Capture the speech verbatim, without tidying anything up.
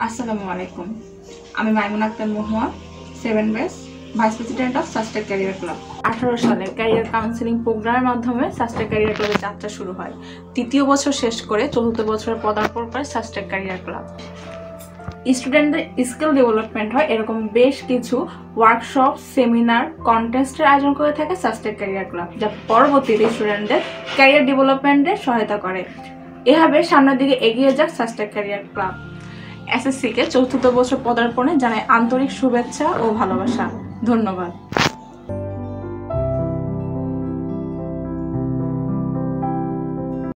আসসালামু আলাইকুম। আমি মাইমুনা আক্তার মোহয়া, সেভেন বেস ভাইস প্রেসিডেন্ট অফ সার্স্টেক ক্যারিয়ার ক্লাব। আঠারো সালে ক্যারিয়ার কাউন্সিলিং প্রোগ্রামের মাধ্যমে সার্স্টেক ক্যারিয়ার ক্লাবের যাত্রা শুরু হয়। তৃতীয় বছর শেষ করে চতুর্থ বছরে পদার্পণ করে সার্স্টেক ক্যারিয়ার ক্লাব। স্টুডেন্টদের স্কিল ডেভেলপমেন্ট হয়, এরকম বেশ কিছু ওয়ার্কশপ, সেমিনার, কন্টেস্টের আয়োজন করে থাকে সার্স্টেক ক্যারিয়ার ক্লাব, যা পরবর্তীতে স্টুডেন্টদের ক্যারিয়ার ডেভেলপমেন্টে সহায়তা করে। এভাবে সামনের দিকে এগিয়ে যাক সার্স্টেক ক্যারিয়ার ক্লাব। এসএসসি কে চতুর্থ বছর পদার্পণে জানাই আন্তরিক শুভেচ্ছা ও ভালোবাসা। ধন্যবাদ।